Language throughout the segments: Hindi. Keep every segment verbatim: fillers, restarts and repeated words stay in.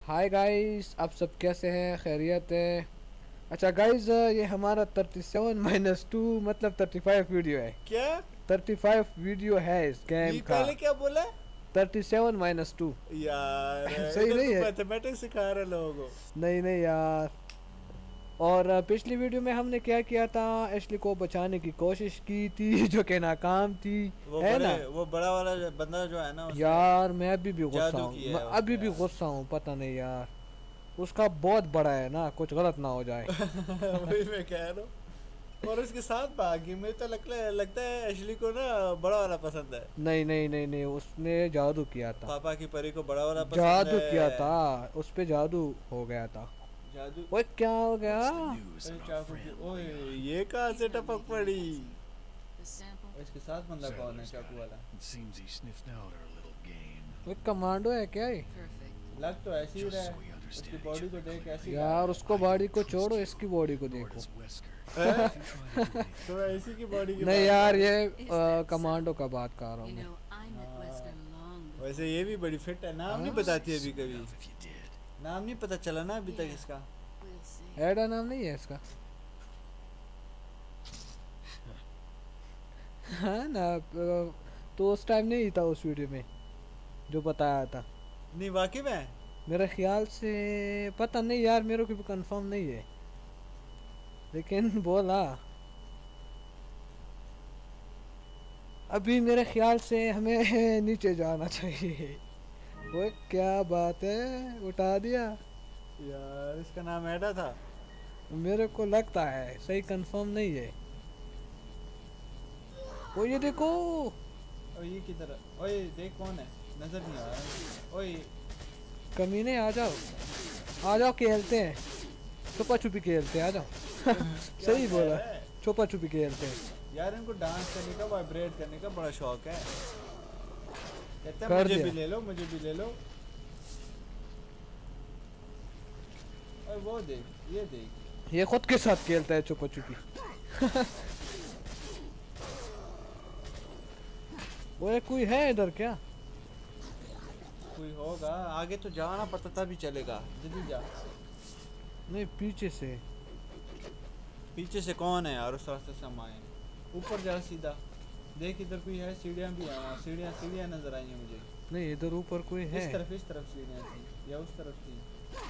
हाय गाइस, आप सब कैसे हैं? खैरियत है? अच्छा गाइस, ये हमारा थर्टी सेवन माइनस टू मतलब थर्टी फाइव वीडियो है। क्या? थर्टी फाइव वीडियो है इस गेम ये का। पहले क्या बोला? Thirty seven minus two. यार सही इधर नहीं तो है? मैथमेटिक्स सिखा रहे लोगों को। नहीं नहीं यार। और अ, पिछली वीडियो में हमने क्या किया था? एशली को बचाने की कोशिश की थी जो कि नाकाम थी। वो है बड़े ना? वो बड़ा वाला जो बंदा जो है ना उसने यार मैं अभी भी गुस्सा जादू हूँ, किया मैं है उस पे अभी भी यार। गुस्सा हूँ, पता नहीं यार। उसका बहुत बड़ा है ना, कुछ गलत ना हो जाए। वही मैं कह रहा हूँ। और उसके साथ भागी मुझे तो लगता है लगता है एशली को ना बड़ा वाला पसंद है। नहीं नहीं नहीं नहीं, उसने जादू किया था। पापा की परी को बड़ा वाला पसंद जादू किया है। था। उस पे जादू हो गया था। जादू। ओए क्या हो गया? What's the news, अरे our चाकू की friend ओए Leon? ये कहाँ से टपक पड़ी? The sample. और इसके साथ बंदा कौन है Sadler's चाकू got वाला? it. It seems he sniffed out our little game. ओए कमांडो है क्या ये? Perfect. लग तो ऐसी ही Just रहा so we है। उसकी understand बॉडी each को other देख clearly. ऐसी यार उसको बॉडी को छोड़ो, इसकी बॉडी को Nor देखो। does Wesker. हैं? If you try to do anything, तो ऐसी की बॉडी की नहीं बात यार, कर। ये Is अ, that कमांडो का बात कर रहा हूँ You मैं। know, I met Wesker long before. वैसे ये भी बड़ी फिट है, नाम हाँ? नहीं बताती अभी कभी। enough if you did. नाम नहीं पता चला ना अभी तक इसका। We'll see. एडा नाम नहीं है इसका? हाँ ना, अ, तो उस टाइम नहीं था उस वीडियो में जो बताया था। नहीं वाकई में। मेरे ख्याल से, पता नहीं यार, मेरे को भी कंफर्म नहीं है, लेकिन बोला। अभी मेरे ख्याल से हमें नीचे जाना चाहिए। वो क्या बात है, उठा दिया। यार इसका नाम एडा था। मेरे को लगता है, सही कंफर्म नहीं है। वो ये देखो। और ये किधर? ओए देख कौन है, नजर नहीं आ रहा। ओए कमीने आ जाओ, आ जाओ, खेलते हैं, छुपा छुपी खेलते हैं, आ जाओ। सही क्या बोला, है? छुपा छुपी खेलते हैं। यार इनको डांस करने का, वाइब्रेट करने का बड़ा शौक है। कहते हैं कर मुझे दिया। भी ले लो, मुझे भी ले लो। और वो देख, ये देख। ये खुद के साथ खेलता है छुपा छुपी। वो कोई है इधर क्या? कोई होगा आगे तो जाना पड़ता तभी चलेगा। जल्दी जा। नहीं, पीछे से। पीछे से कौन है यार? उस रास्ते से हम आए। ऊपर जा सीधा। देख इधर कोई है, सीढ़ियाँ भी हैं वहाँ। सीढ़ियाँ सीढ़ियाँ नजर आई हैं मुझे। नहीं, इधर ऊपर कोई है। इस तरफ इस तरफ सीढ़ियाँ थी या उस तरफ थी?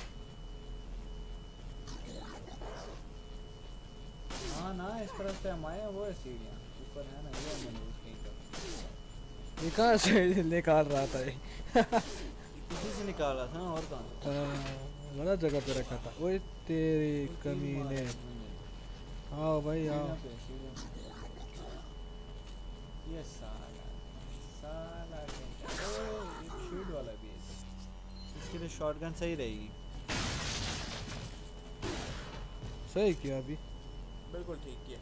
हाँ ना, इस तरफ से हम आए हैं, वो है सीढ़ियाँ। ऊपर है ना, ये मंदिर कहीं पर। ये कहाँ से निकाल रहा था ये? इसी से निकाला था ना, और कहाँ? हाँ, गलत जगह पे रखा था। ओए तेरी कमीने। आओ भाई आओ। सीढ़ियों पे, सीढ़ियों पे। ये साला साला क्या- ओए, एक शील्ड वाला भी है। इसके लिए शॉटगन सही रहेगी। सही किया अभी। बिल्कुल ठीक किया।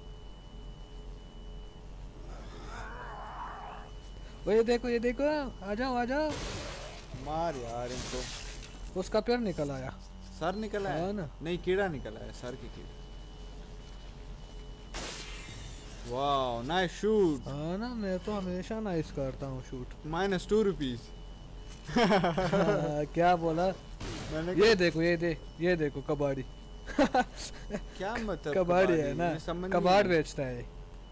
वो ये देखो, ये देखो, आ जाओ आ जाओ। मार यार इनको। उसका पैर निकल आया। सर निकला हाँ है ना। नहीं, कीड़ा निकला है, सर की कीड़ा। वाह नाइस शूट। हाँ ना, मैं तो हमेशा नाइस करता हूँ शूट। Minus two rupees. हाँ, क्या बोला? मैंने ये देखो, ये दे, ये देखो कबाड़ी। क्या मतलब? कबाड़ी है ना, ये समझ नहीं कबाड़ आया। बेचता है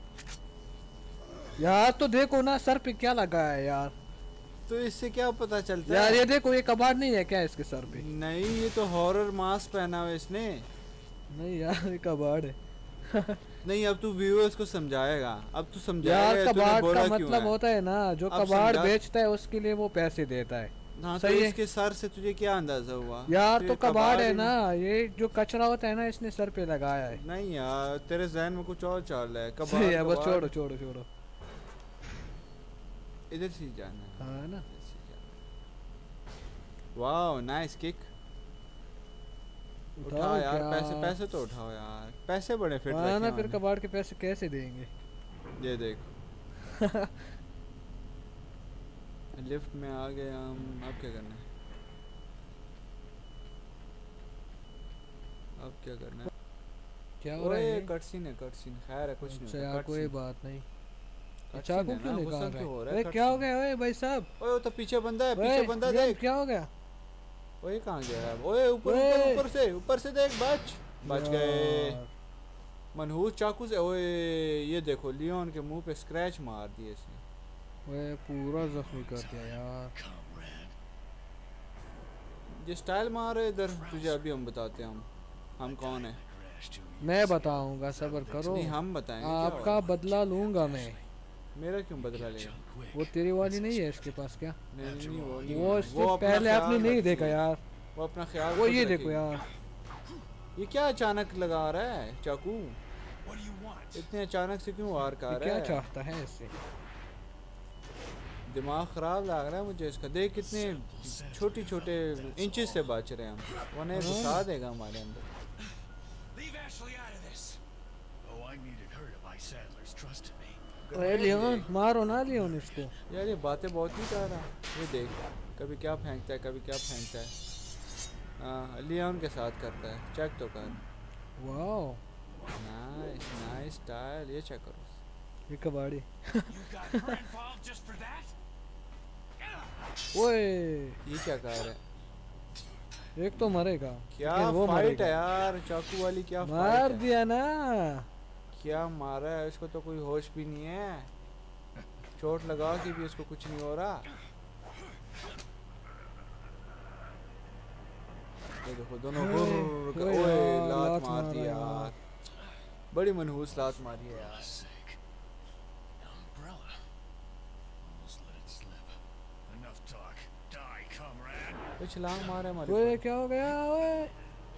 यार। तो देखो ना, सर पे क्या लगा है यार। तो इससे क्या पता चलता यार है? ये देखो, ये कबाड़ नहीं है क्या इसके सर पे? नहीं, ये तो हॉरर मास्क पहना हुआ है इसने। नहीं यार, ये कबाड़ है। नहीं, अब तू व्यूअर्स को समझाएगा। अब तू समझाएगा यार तूने कबाड़ बोला का क्यों मतलब है? होता है ना, जो अब कबाड़ समझा। बेचता है उसके लिए वो पैसे देता है। हाँ, तो सही है। इसके सर से तुझे क्या अंदाजा हुआ? यार ये तो कबाड़ है ही- ना, ये जो कचरा होता है ना, इसने सर पे लगाया है। नहीं यार, तेरे जहन में कुछ और चाल है। सही कबाड़ है, बस कबाड़। छोड़ो छोड़ो छोड़ो। इधर से ही जाना है। हाँ ना। इधर से ही जाना है। Wow nice kick. उठा उठाओ यार क्या? पैसे, पैसे तो उठाओ यार। पैसे बड़े फिट हाँ रखे ना, हैं फिर उन्होंने। कबाड़ के पैसे कैसे देंगे? ये देख। लिफ्ट में आ गए हम। अब क्या करना है? अब क्या करना है? क्या हो रहा ओए है? कटसीन है, कटसीन। खैर है, कुछ नहीं अच्छा होता, यार, कोई cutscene। बात नहीं। cutscene चाकू है क्यों ना, निकाल गुस्सा रहा क्यों हो है? रहा है? ओए क्या हो cutscene। गया? ओए भाई साहब, ओए वो तो पीछे बंदा है, ओए पीछे बंदा ये देख। क्या हो गया? ओए कहाँ गया है? ओए ऊपर ऊपर ओए। ऊपर से ऊपर से देख, बच बच गए यार, मनहूस चाकू से। ओए ये देखो लियोन के मुंह पे स्क्रैच मार दिए इसने। ओए पूरा जख्मी कर दिया यार। Comrade. ये स्टाइल मार है इधर, तुझे अभी हम बताते हैं हम हम कौन है। Crash two मैं years बताऊंगा, सब्र करो। नहीं हम बताएंगे क्या आपका हुआ। बदला लूंगा मैं। मेरा क्यों बदला लेगा? jump quick. वो तेरी वाली नहीं है इसके पास क्या? नहीं नहीं नहीं, वो नहीं वो है। इससे अपना पहले ख्याल आपने नहीं रखती देखा है। यार। वो अपना ख्याल वो खुद ये रखेगी। देखो यार। ये क्या अचानक लगा रहा है चाकू? What do you want? इतने अचानक से क्यों वार ये कर क्या रहा है? चाहता है इससे? दिमाग खराब लग रहा है मुझे इसका। देख कितने छोटी छोटे इंचेस से बच रहे हैं हम। वो नहीं घुसा देगा हमारे अंदर। Leave Ashley out of this. Oh, I needed her to buy Sadler's trust in me. ओए लियोन, मारो ना लियोन इसको। यार ये बातें बहुत ही कर रहा है। ये देख कभी क्या फेंकता है कभी क्या फेंकता है। हाँ लियोन के साथ करता है। चेक तो कर। Wow, nice nice style. ये चेक करो। ये कबाड़ी। You got her involved just for that? ओए, ये क्या कर रहा है? एक तो मरेगा। क्या लेकिन वो फाइट मरेगा। है यार चाकू वाली। क्या मार फाइट है? दिया ना। क्या मारा है इसको? तो कोई होश भी नहीं है। चोट लगा के भी इसको कुछ नहीं हो रहा। ये देखो दोनों ओए, गुर्र के- ओए ओए यार, लात लात मार दी मारा यार। बड़ी मनहूस लात मारी है यार। Sake. Umbrella. Almost let it slip. Enough talk. Die, comrade. ये छलांग मारा हमारे ओए ऊपर। क्या हो गया? ओए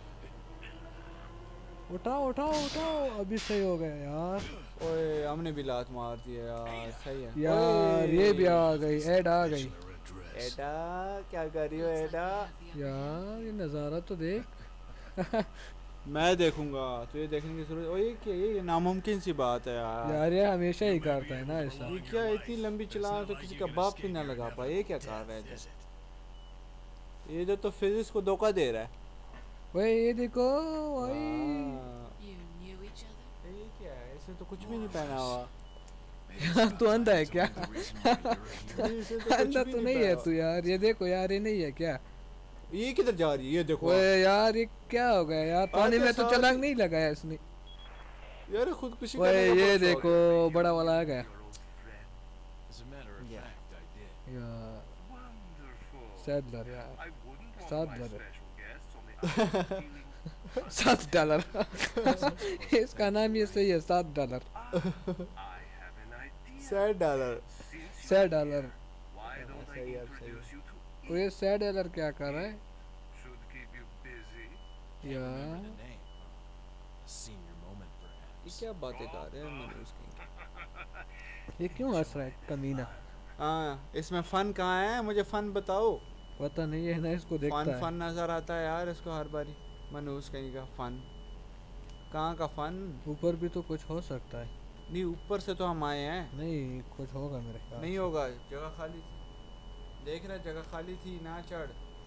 उठाओ उठाओ उठाओ, अभी सही हो गया यार। ओए हमने भी लात मार दी है यार। सही है यार ओए, ये भी आ गई, ऐड आ गई। Bachelor address. एडा क्या कर रही हो Looks like एडा? we have the यार ये नज़ारा तो देख। मैं देखूंगा तो ये देखने की जरूरत। ओए ये क्या? ये नामुमकिन सी बात है यार। यार ये हमेशा ही करता है ना ऐसा। ये क्या इतनी लंबी चलान तो किसी का बाप भी ना लगा पाए। ये क्या कर रहा है Visit. इधर? ये जो तो फिजिक्स को धोखा दे रहा है। ओए ये देखो भाई। वाह, You knew each other? ये क्या है? इसने तो कुछ भी नहीं पहना हुआ। यार तू अंधा है क्या? The reason why you're here. ये इसने तो कुछ अंधा भी तो नहीं नहीं है पहना तू यार। ये देखो यार, ये नहीं है क्या? हुआ। ये किधर जा रही है? ये देखो ओए यार ये क्या हो गया यार? पानी में तो साथ- छलांग नहीं लगाया इसने। यार खुदकुशी ओए करने का ये बहुत शौक देखो है। बड़ा वाला आ गया As a matter of Yeah. fact, I did. यार। Wonderful. सैडलर यार, I wouldn't want sad my dollar. special guests on the island feeling sad dollar. इसका नाम ये सही है, sad dollar. I have an idea. Sad dollar. Since सै you're dollar. here, why don't I सही है, सही है। introduce you to वो ये सै डॉलर क्या कर रहा है should keep you busy. Can't Yeah. remember the name. A senior moment, ये perhaps. क्या बातें कर रहे हैं मैंने उसकी? ये क्यों हंस रहा है कमीना? हाँ इसमें फन कहाँ है? मुझे फन बताओ। पता नहीं है ना, इसको देखता फन है। फन नजर आता है यार इसको हर बारी। मनूस कहीं का फन। कहाँ का फन? ऊपर भी तो कुछ हो सकता है। नहीं ऊपर से तो हम आए हैं। नहीं कुछ होगा मेरे ख्याल नहीं से। होगा, जगह खाली थी। देख रहा जगह खाली थी। ना चढ़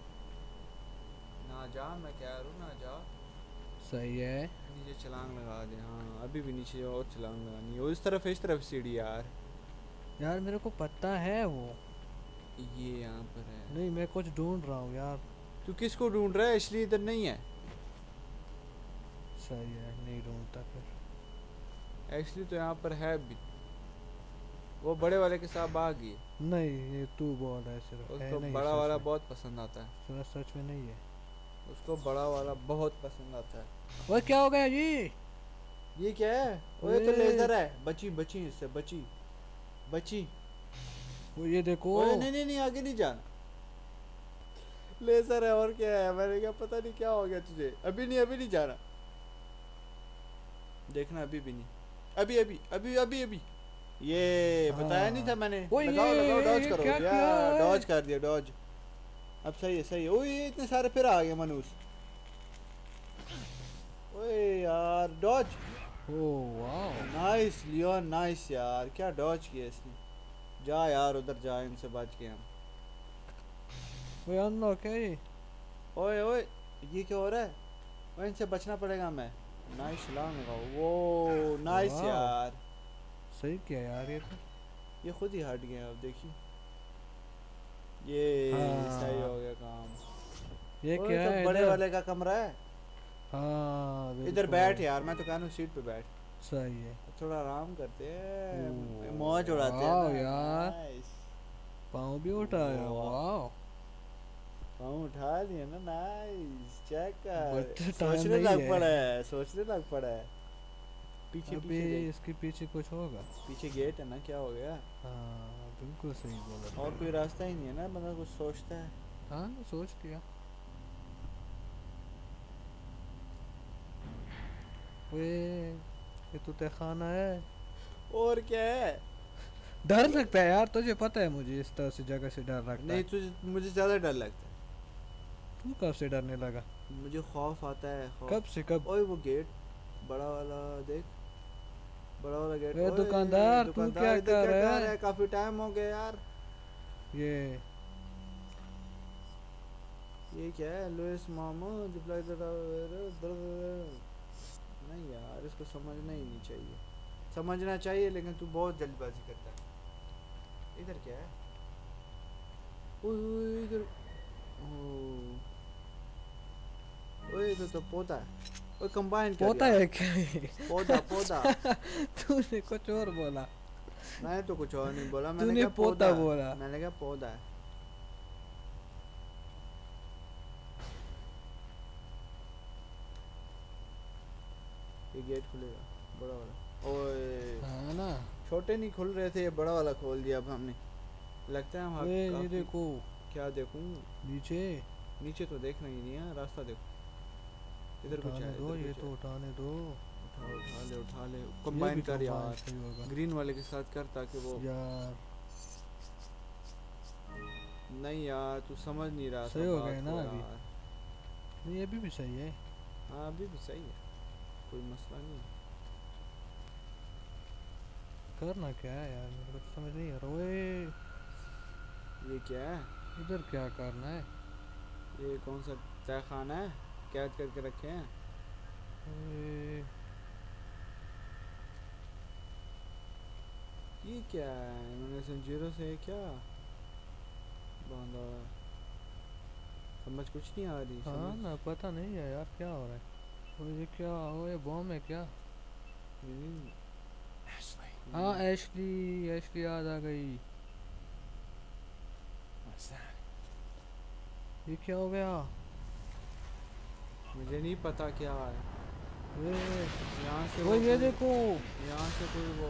ना जा, मैं कह रहा हूँ ना जा। सही है। नीचे छलांग लगा दे। हाँ अभी भी नीचे और छलांग लगानी है। वो इस तरफ इस तरफ सीढ़ी यार। यार मेरे को पता है वो। ये यहाँ पर है। नहीं मैं कुछ ढूंढ रहा हूँ यार। तू किसको ढूंढ रहा है? इसलिए इधर नहीं है। सही है, नहीं ढूंढता फिर। एक्चुअली तो यहाँ पर है भी। वो बड़े वाले के साथ भाग गई। नहीं ये तू बोल रहा है सिर्फ। है उसको नहीं बड़ा सच वाला में। बहुत पसंद आता है। थोड़ा सच में नहीं है। उसको बड़ा वाला बहुत पसंद आता है। ओए क्या हो गया जी? ये क्या है? ओए तो ओए। लेजर है। बची बची इससे बची बची। वो ये देखो। ओए नहीं नहीं नहीं आगे नहीं जाना। लेजर है और क्या है? मैंने क्या पता नहीं क्या हो गया तुझे। अभी नहीं अभी नहीं जाना। देखना अभी भी नहीं। अभी अभी अभी अभी अभी। ये बताया हाँ। नहीं था मैंने। ओए लगाओ ये- लगाओ डॉज ये करो क्या यार। किया है? डॉज कर दिया डॉज। अब सही है सही है। ओए ये इतने सारे फिर आ गए मनूस। ओए यार डॉज। ओह वाह। नाइस लियोन नाइस यार। क्या डॉज किया इसने। जा यार उधर जा, इनसे बच के हम। वो अनलॉक है ये। ओए ओए ये क्या हो रहा है? ओए इनसे बचना पड़ेगा हमें। नाइस छलांग लगाओ। वो नाइस वाह। यार। सही किया यार ये तो। ये खुद ही हट गए अब देखिए। ये हाँ। सही हो गया काम। ये ओए, क्या तो है बड़े इधर? वाले का कमरा है। हाँ इधर बिल्कुल। बैठ यार, मैं तो कह रहा हूँ सीट पे बैठ, सही है। थोड़ा आराम करते हैं, ओह, मौज उड़ाते हैं वाह ना। यार। नाइस। पाँव भी उठाया, वाह। वाह। पाँव उठा दिए ना, नाइस। चेक But कर, time सोचने नहीं लग है। पड़ा है, सोचने लग पड़ा है। पीछे अभी पीछे देख, इसके पीछे कुछ होगा। पीछे गेट है ना, क्या हो गया? हाँ बिल्कुल सही बोला। और कोई रास्ता ही नहीं है ना, बंदा कुछ सोचता है। हाँ सोच लिया। वे ये तो तहखाना है। और क्या है? डर लगता है यार, तुझे पता है मुझे इस तरह से जगह से डर लगता नहीं, है। तुझे मुझे ज़्यादा डर लगता है। तू कब से डरने लगा? मुझे खौफ आता है, खौफ। कब से कब? ओए वो गेट बड़ा वाला देख, बड़ा वाला गेट। ए, ओए, दुकानदार, तू दुकानदार क्या इधर कर रहा है? है? काफी टाइम हो गया यार। ये ये क्या है? लुइस मामू रिप्लाई नहीं यार, इसको समझना ही नहीं चाहिए। समझना चाहिए लेकिन तू बहुत जल्दबाजी करता है। इधर क्या है? ओए ओए इधर, ओए इधर तो पौधा है। ओए कंबाइन कर पोता यार। है क्या ये? पौधा पौधा। तूने कुछ और बोला। मैं तो कुछ और नहीं बोला, मैंने तूने क्या पोता पौधा बोला। मैंने क्या पौधा है। ये गेट खुलेगा बड़ा वाला। ओए हाँ ना। छोटे नहीं खुल रहे थे, ये बड़ा वाला खोल दिया अब हमने। लगता है हम ए, ये काफी- देखो क्या देखूं? नीचे। नीचे तो देखना ही नहीं है, रास्ता देखो। इधर कुछ उठाने है, दो, इधर ये कुछ तो है। उठाने दो। उठा उठा ले उठा ले, ये कंबाइन भी कर combine यार, सही होगा। ग्रीन वाले के साथ कर ताकि वो। यार नहीं यार तू समझ नहीं रहा। सही सब हो बात गए ना को अभी? यार। नहीं ये भी, भी सही है। हाँ अभी भी सही है, कोई मसला नहीं। करना क्या है यार, मेरे को तो समझ नहीं आ रहा। ओए ये क्या है? इधर क्या करना है? ये कौन सा तहखाना है? कैद करके रखे हैं। ओए, ये क्या है? इन्होंने जंजीरों से क्या बांधा हुआ है? समझ कुछ नहीं आ रही। हाँ समझ ना, पता नहीं है यार क्या हो रहा है। ओए ये क्या, ओए बॉम्ब है क्या? नहीं, Ashley, हाँ एशली, एशली याद आ गई। what's that? ये क्या हो गया? मुझे नहीं पता क्या है। ओए यहाँ से ओए वो ये कोई- देखो यहाँ से कोई वो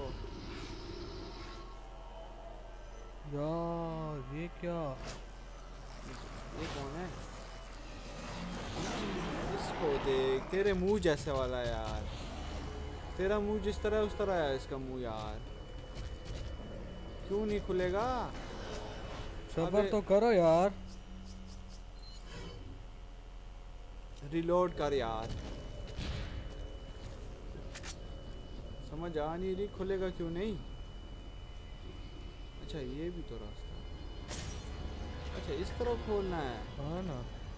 यार, ये क्या? ये कौन है? इसको देख, तेरे मुंह जैसे वाला है यार। तेरा मुंह जिस तरह है उस तरह है इसका मुंह यार। क्यों नहीं खुलेगा? सफर अबे- तो करो यार। रिलोड कर यार। समझ आ नहीं रही, खुलेगा क्यों नहीं? अच्छा ये भी तो रास्ता है। अच्छा इस तरफ खोलना है। हाँ ना।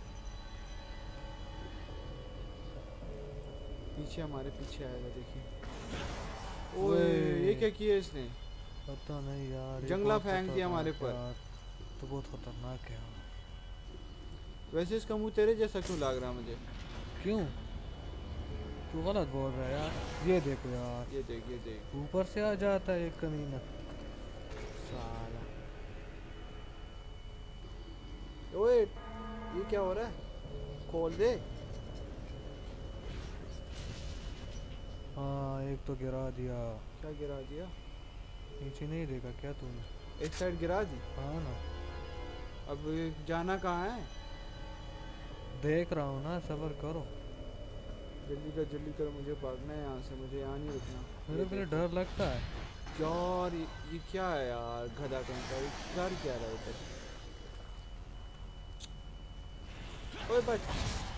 पीछे हमारे पीछे आएगा, देखिए। ओए ये क्या किया इसने? पता नहीं यार, ये जंगला बहुत फेंक दिया हमारे खतरनाक पर। यार, तो बहुत खतरनाक है। वैसे इसका मुंह तेरे जैसा क्यों लग रहा है मुझे? क्यों? तू गलत बोल रहा है यार। ये देखो यार, ये देख ये देख ऊपर से आ जाता है एक कमीना। साला। ओए ये क्या हो रहा है? खोल दे। हाँ एक तो गिरा दिया। क्या गिरा दिया? नीचे नहीं देखा क्या तूने? एक साइड गिरा दी। हाँ ना, अब जाना कहाँ है? देख रहा हूँ ना, सबर करो। जल्दी कर जल्दी कर, मुझे भागना है यहाँ से, मुझे यहाँ नहीं रुकना। मेरे को डर लगता है। यार ये, ये क्या है यार? गधा कहीं का, ये कर क्या रहा है इधर? ओए बच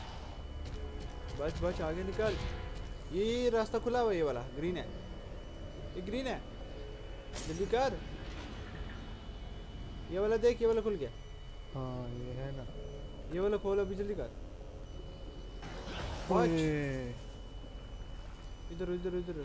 बच बच, आगे निकल। ये रास्ता खुला हुआ है, ये वाला ग्रीन है, ये ग्रीन है। जल्दी कर, ये वाला देख, ये वाला खुल गया। हाँ ये है ना। ये वाला खोल अभी, जल्दी कर। बच। ओए, इधर इधर इधर,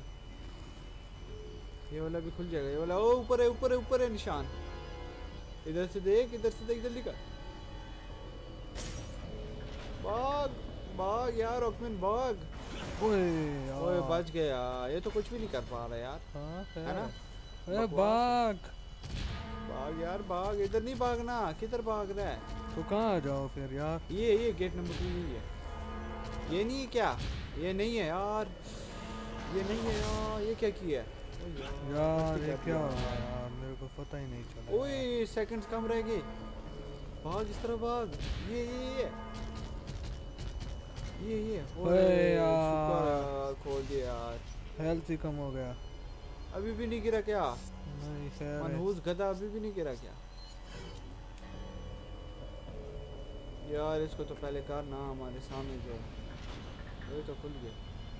ये वाला भी खुल जाएगा। ये वाला ओ ऊपर है ऊपर है ऊपर है निशान। इधर से देख, इधर से देख, जल्दी कर। भाग भाग यार ओकमिन भाग। ओए ओए यार बच गया। ये तो कुछ भी नहीं कर पा रहा यार। हाँ है ना? अरे बकवास भाग। भाग यार भाग। इधर नहीं भागना। किधर भाग रहा है? तो कहाँ जाओ फिर यार? ये ये गेट नंबर टू यही है। ये नहीं है क्या? ये नहीं है यार। ये नहीं है यार। ये क्या किया है? ओ यार गलती ये कर क्या दिया। हो रहा है यार, मेरे को पता ही नहीं चला। ओए सेकंड्स कम रह गए। भाग इस तरह भाग। ये ये ये ये ये ओए यार। शुक्र यार खोल दिया यार। हेल्थ ही कम हो गया। अभी भी नहीं गिरा क्या? नहीं खैर है। मनहूस गधा अभी भी नहीं गिरा क्या? यार इसको तो पहले कर ना हमारे सामने जो है। ये तो खुल गया।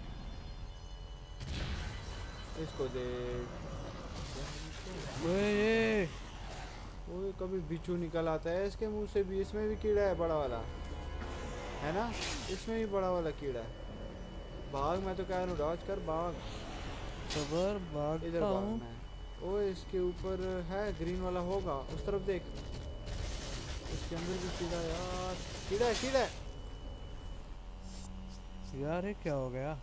इसको देख। ओए ये ओए कभी बिच्छू निकल आता है इसके मुंह से भी। इसमें भी कीड़ा है बड़ा वाला, है ना? इसमें भी बड़ा वाला कीड़ा है। भाग, मैं तो कह रहा हूँ डॉज कर भाग। सबर इधर भागता हूँ। भागना है। ओए इसके ऊपर है ग्रीन वाला होगा, उस तरफ देख। इसके अंदर भी कीड़ा है यार। कीड़ा है कीड़ा है। यार ये क्या हो गया?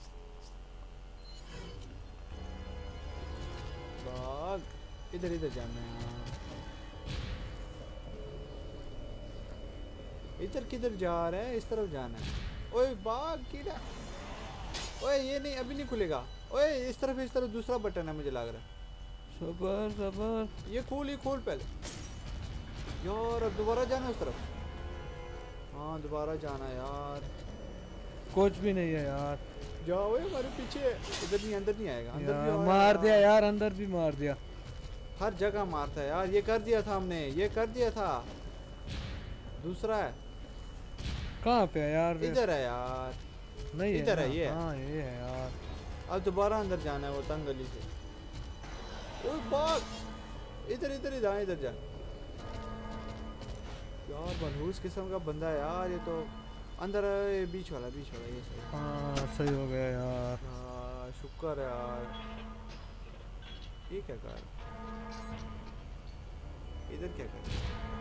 भाग। इधर इधर जाना है। इधर किधर जा रहा है? इस तरफ जाना है। ओए भाग कीड़ा। ओए ये नहीं, अभी नहीं खुलेगा। ओए इस तरफ इस तरफ दूसरा बटन है मुझे लग रहा है। सबर सबर। ये खोल, ये खोल पहले यार। अब दोबारा जाना है उस तरफ। हाँ दोबारा जाना है यार। कुछ भी नहीं है यार। जाओ हमारे पीछे। इधर नहीं, अंदर नहीं आएगा। अंदर भी यार आया मार दिया यार। यार, अंदर भी मार दिया। हर जगह मारता है यार। ये कर दिया था हमने, ये कर दिया था। दूसरा है कहाँ पे है यार? फिर? इधर है यार। नहीं इधर है है ना? ये। हाँ ये है यार। अब दोबारा अंदर जाना है वो तंग गली से। ओए भाग। इधर इधर इधर इधर जा यार। मनहूस किस्म का बंदा है यार ये तो। अंदर है, ये बीच वाला बीच वाला ये सही। हाँ सही हो गया यार। हाँ शुक्र है यार। ये क्या कर? इधर क्या कर?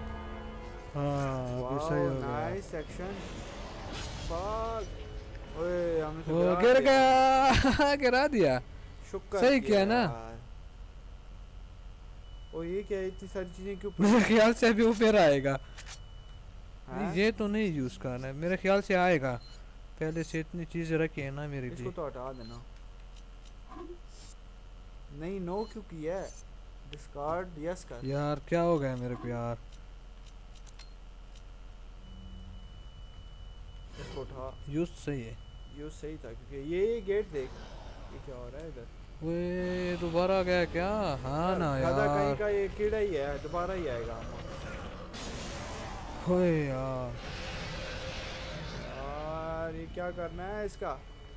हाँ अभी सही हो गया। Nice action. भाग। ओए हमने तो वो गिरा गिर दिया। गया। गिरा दिया। शुक्र सही किया ना? यार। ओ ये क्या है? इतनी सारी चीजें क्यों? मेरे ख्याल से अभी वो फिर आएगा। हाँ? ये तो नहीं यूज करना है, मेरे ख्याल से आएगा। पहले से इतनी चीजें रखी है ना मेरी इसको भी। तो हटा देना। नहीं नो क्यों किया है? डिस्कार्ड यस कर। यार क्या हो गया मेरे को यार? इसको उठा। यूज सही है। यूज सही था क्योंकि ये गेट देख। ये क्या हो रहा है इधर? वे दोबारा गया क्या? हाँ ना गधा कहीं यार। का ये कीड़ा ही है, दोबारा ही आएगा। ओए यार यार ये क्या करना है इसका?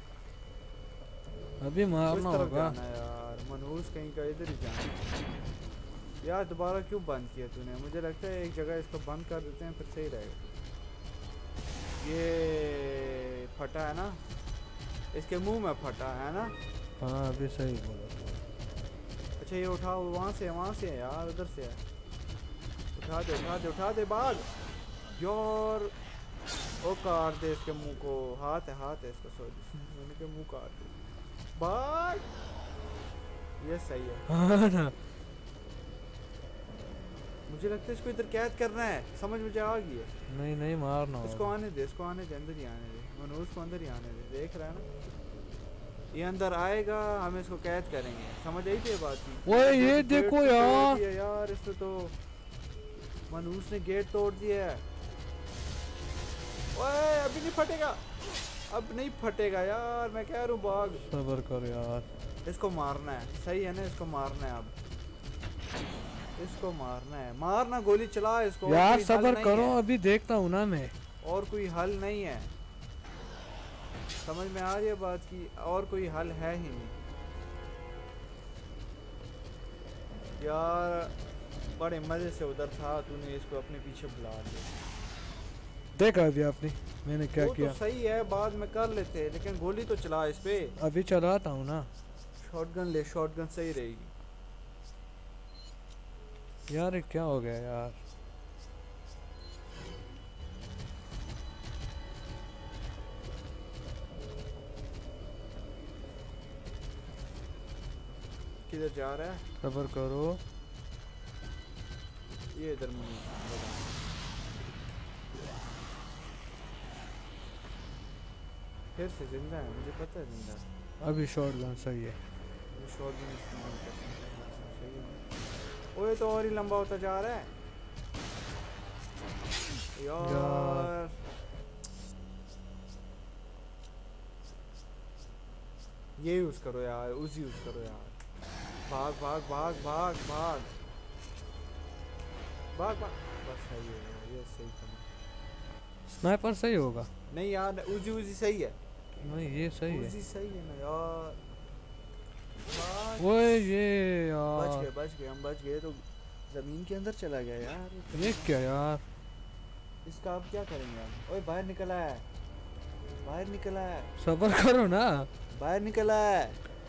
अभी इस मारना तरफ होगा। जाना है यार। मनहूस कहीं का इधर ही जाना है। यार दोबारा क्यों बंद किया तूने? मुझे लगता है एक जगह इसको बंद कर देते हैं फिर सही रहेगा। ये फटा है ना? इसके मुंह में फटा है ना? हाँ अभी सही बोला। अच्छा ये उठाओ। वहाँ से वहाँ से है यार, उधर से है। उठा दे उठा दे उठा दे भाग यार। ओ काट दे इसके मुंह को। हाथ है हाथ है इसका। सॉरी मैंने के मुंह काट दे। भाग। ये सही है। हाँ ना। मुझे लगता है इसको इधर कैद करना है। समझ मुझे आ गई है। नहीं नहीं मारना इसको होगा। आने दे, इसको आने दे, अंदर ही आने दे। मनोज को अंदर ही आने दे। देख रहा है ना? ये अंदर आएगा, हम इसको कैद करेंगे। समझ आई थी बात की? ओए ये गेट देखो तो तोड़ यार। दिया यार इसने तो। मनूस ने गेट तोड़ दिया है। ओए अभी नहीं फटेगा। अब नहीं फटेगा यार। मैं कह रहा हूँ भाग। सबर कर यार। इसको मारना है। सही है ना? इसको मारना है। अब इसको मारना है। मारना, गोली चला इसको। और यार कोई हल सबर नहीं करो, है। अभी देखता हूँ ना मैं। और कोई हल नहीं है। समझ में आ रही है बात की? और कोई हल है ही नहीं यार। बड़े मजे से उधर था, तूने इसको अपने पीछे बुला लिया। देखा अभी आपने मैंने क्या वो किया? तो सही है, बाद में कर लेते, लेकिन गोली तो चला इस पे। अभी चलाता हूँ ना। शॉटगन ले, शॉटगन सही रहेगी। यार ये क्या हो गया यार? किधर जा रहा है? सबर करो। ये इधर मुझे बता। फिर से जिंदा है, मुझे पता है जिंदा है। अभी शॉट गन सही है। वो शॉट गन इस्तेमाल करते हैं, सही है। ओए तो और ही लंबा होता जा रहा है यार, यार। ये यूज करो यार, उस यूज करो यार। भाग भाग भाग भाग भाग भाग भाग। बस सही है यार, ये सही था। स्नाइपर सही होगा। नहीं यार, उजी उजी सही है। नहीं ये सही है। उजी सही है ना यार। भाग। ओए ये बच यार गए बच गए हम बच गए। तो जमीन के अंदर चला गया यार ये तो। ये क्या यार। इसका अब क्या करेंगे हम? ओए बाहर निकला है, बाहर निकला है, सबर करो ना। बाहर निकला है।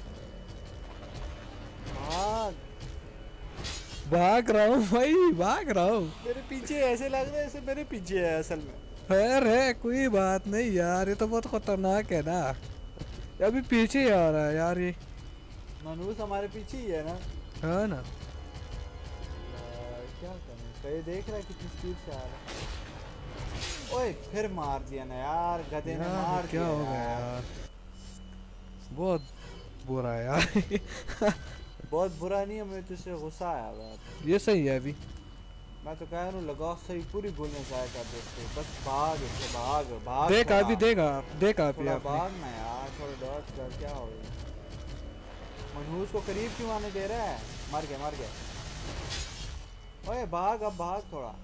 भाग। भाग रहा हूँ भाई, भाग रहा हूँ। मेरे पीछे ऐसे लग रहा है जैसे मेरे पीछे है असल में। खैर है, कोई बात नहीं यार, ये तो बहुत खतरनाक है ना। ये अभी पीछे ही आ रहा है यार ये। मनूस हमारे पीछे ही है ना है ना। यार, क्या करें इसका? ये देख रहा है कितनी स्पीड से आ रहा है। ओए फिर मार दिया ना यार, गधे ने यार, मार क्या दिया हो गया यार। बहुत बुरा है यार। बहुत बुरा नहीं है, मुझे तुझसे गुस्सा आया हुआ। ये सही है अभी। मैं तो कह रहा हूँ लगा सही, पूरी गोलियां जाया कर दे इसको। बस भाग इससे, भाग भाग। देखा थोड़ा। अभी, देखा देखा अभी थोड़ा आपने। भाग ना यार, थोड़ा डॉज कर। क्या हो गया? मनहूस को करीब क्यों आने दे रहा है? मर गया मर गया। ओए भाग, अब भाग थोड़ा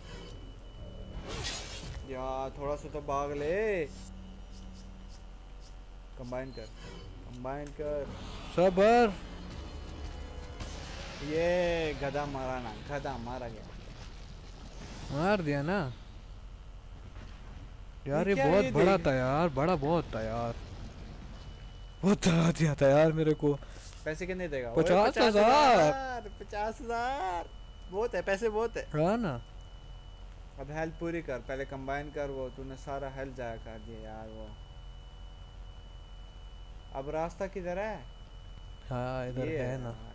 यार, थोड़ा सा तो भाग ले। कंबाइन कर, कंबाइन कर। सबर। ये गधा मारा ना, गधा मारा गया। मार दिया ना यार। ये क्या बहुत ये बड़ा देख? था यार, बड़ा बहुत था यार। बहुत डरा दिया था यार मेरे को। पैसे कितने देगा? ओए, पचास हजार। पचास हजार बहुत है, पैसे बहुत है। हाँ ना। अब हेल्थ पूरी कर, पहले कंबाइन कर। वो तूने सारा हेल्थ जाया कर दिया यार वो। अब रास्ता किधर है? हाँ इधर ये है ना। यार।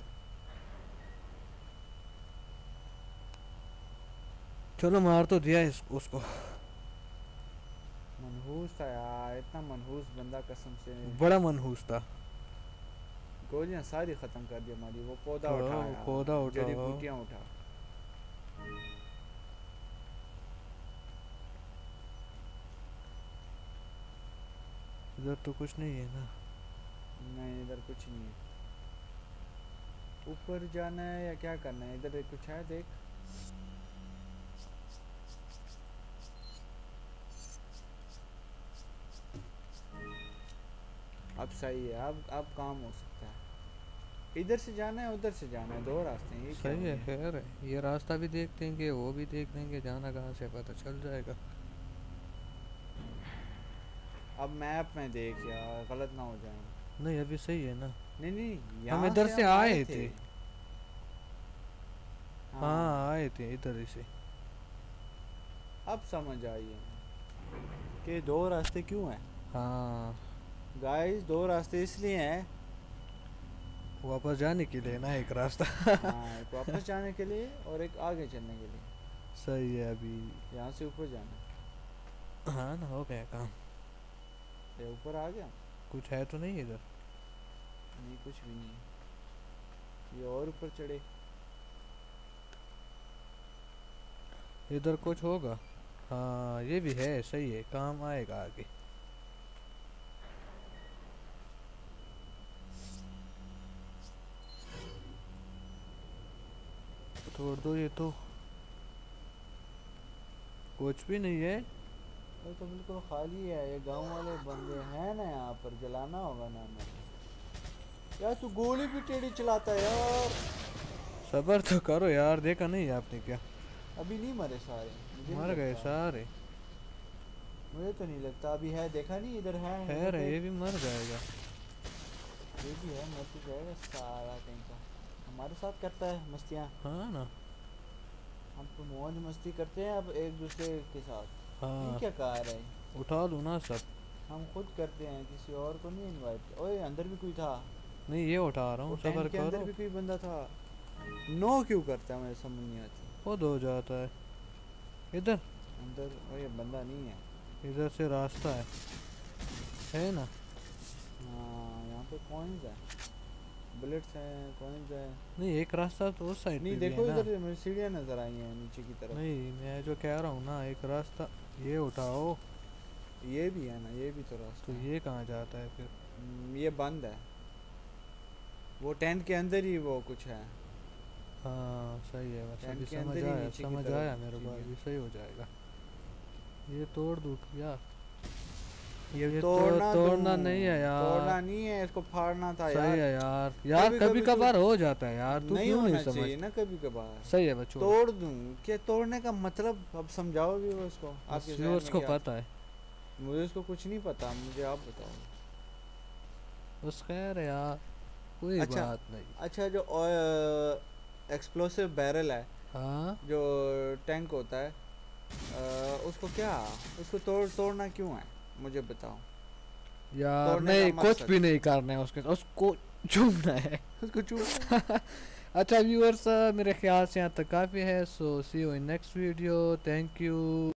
चलो मार तो दिया इस, उसको। मनहूस था यार, इतना मनहूस बंदा कसम से। बड़ा मनहूस था। गोलियां सारी खत्म कर दी हमारी। वो पौधा हाँ, उठा यार, पौधा उठा। जड़ी बूटियां उठा। इधर तो कुछ नहीं है ना। नहीं इधर कुछ नहीं है। ऊपर जाना है या क्या करना है? इधर कुछ है देख। अब सही है, अब अब काम हो सकता है। इधर से जाना है उधर से जाना है, दो रास्ते हैं। ये क्या सही हो है, गया? खैर है। ये रास्ता भी देख लेंगे, वो भी देख लेंगे, जाना कहाँ से पता चल जाएगा। अब मैप में देख यार, गलत ना हो जाए। नहीं अभी सही है ना। नहीं नहीं, हम यहाँ इधर से हम आए थे। हाँ, हाँ आए थे इधर ही से। अब समझ आई है कि दो रास्ते क्यों हैं। हाँ गाइस दो रास्ते इसलिए हैं। वापस जाने के लिए ना एक रास्ता। हाँ, एक वापस जाने के लिए और एक आगे चलने के लिए। सही है अभी। यहाँ से ऊपर जाना। हाँ ना, हो गया काम। ये ऊपर आ गया? कुछ है तो नहीं इधर। नहीं कुछ भी नहीं है। ये और ऊपर चढ़े। इधर कुछ होगा। हाँ ये भी है, सही है, काम आएगा आगे। छोड़ दो ये तो। कुछ भी नहीं है। ये तो बिल्कुल खाली है। ये गांव वाले बंदे हैं ना, यहाँ पर जलाना होगा ना हमें। यार तू गोली भी टेढ़ी चलाता है यार। सबर तो करो यार, देखा नहीं आपने क्या। अभी नहीं मरे सारे? मुझे नहीं मर गए लगता। सारे। मुझे तो नहीं लगता अभी है। देखा नहीं इधर है? खैर इधर है, देख। ये भी मर जाएगा। ये भी है, मर तो जाएगा सारा कहीं का। हमारे साथ करता है मस्तियाँ। हाँ ना। हम तो मौज मस्ती करते हैं अब एक दूसरे के साथ। हाँ ये क्या कहा रहा है? उठा लूँ ना सब। हम खुद करते हैं, किसी और को नहीं इनवाइट। ओए अंदर भी कोई था। नहीं ये उठा रहा वो हूँ, सबर टेंट के अंदर करो। भी कोई बंदा था। नो क्यों करता है, मुझे समझ नहीं आती। खुद हो जाता है। इधर अंदर वो ये बंदा नहीं है। इधर से रास्ता है है ना? हाँ यहाँ पे कॉइन्स है, बुलेट्स हैं, कॉइन्स है। नहीं एक रास्ता तो उस साइड नहीं पे भी देखो है ना। इधर मुझे सीढ़ियाँ नजर आई हैं नीचे की तरफ। नहीं मैं जो कह रहा हूँ ना, एक रास्ता ये उठाओ ये भी है ना, ये भी तो तो रास्ता है। ये कहाँ जाता है फिर? हम्म, ये बंद है। वो टेंट के अंदर ही वो कुछ है। हाँ सही है, बस टेंट अभी के समझ अंदर ही आया, नीचे की समझ तरफ आया मेरे को, सीढ़ियाँ। अभी सही हो जाएगा। ये तोड़ दूँ यार? ये ये तोड़ना तोड़, तोड़ना दूं, नहीं है यार। तोड़ना नहीं है, इसको फाड़ना था सही यार। है यार, यार कभी- कभी कभी तो कभार हो जाता है यार, तू नहीं क्यों होना नहीं चाहिए समझ? ना कभी कभार। सही है बच्चों, तोड़ दूं क्या, तोड़ने का मतलब अब समझाओ भी वो उसको। आपके ज़हन में उसको क्या? पता है। मुझे उसको कुछ नहीं पता, मुझे आप बताओ। बस खैर है यार, कोई अच्छा। बात नहीं। अच्छा जो एक्सप्लोसिव बैरल है, हाँ जो टैंक होता है, अ, उसको क्या, उसको तोड़ तोड़ना क्यों है, मुझे बताओ। यार तोड़ने का नहीं, कुछ मकसद। भी नहीं करना है उसके, उसको चूमना है। उसको चूम अच्छा व्यूअर्स, मेरे ख्याल से यहाँ तक काफ़ी है। So see you in next video, thank you.